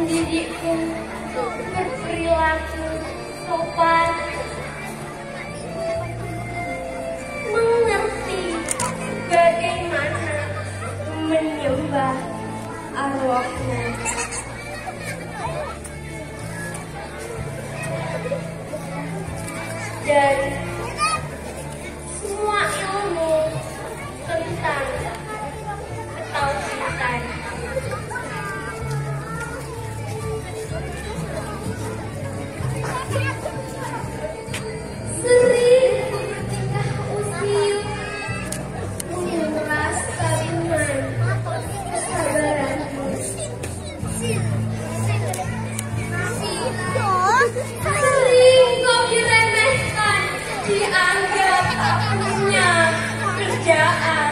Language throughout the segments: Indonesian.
mendidikku berperilaku sopan, mengerti bagaimana menyembah arwahnya. Dan semua ilmu tentang ketauhidan. Sering bertingkah usil, menguras kalimat kesabaranmu. Sering kau diremehkan, dianggap tak punya kerjaan.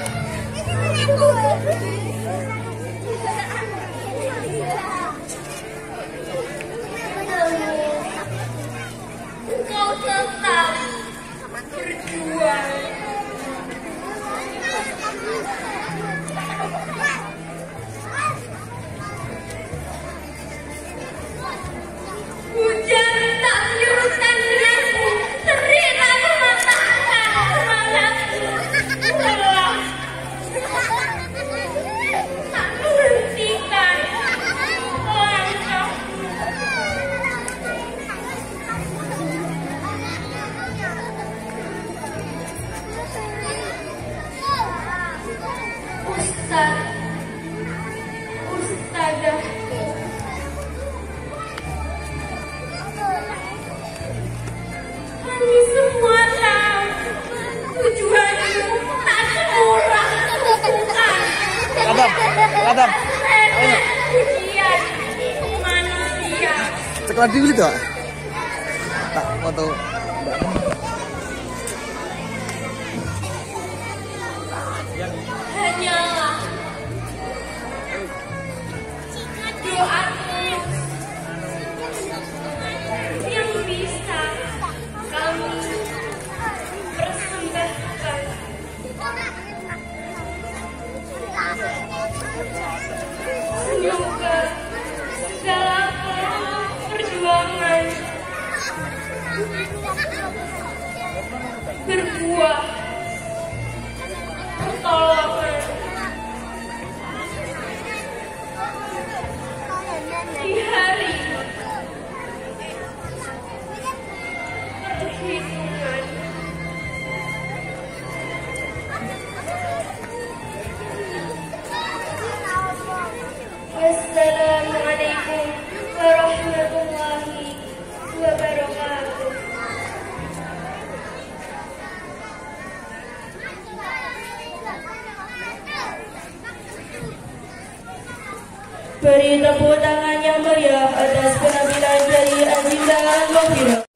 Namun engkau tetap berjuang. Hujan tak menyurutkan denganku, terik tak mematahkan semangatku. Lelah tak menghentikan langkahku. Ustadzahku, kami semua tahu tujuanmu tak semurah bukan Adam. pujian manusia. Sekolah dulu itu, tak foto. Hanyalah doaku yang bisa kami persembahkan. Semoga segala perjuangan berbuah pertolongan di hari perhitungan. Wassalamualaikum warahmatullahi wabarakatuh. Beri tepuk tangan yang meriah atas penampilan dari Aziza Al-Mughirah.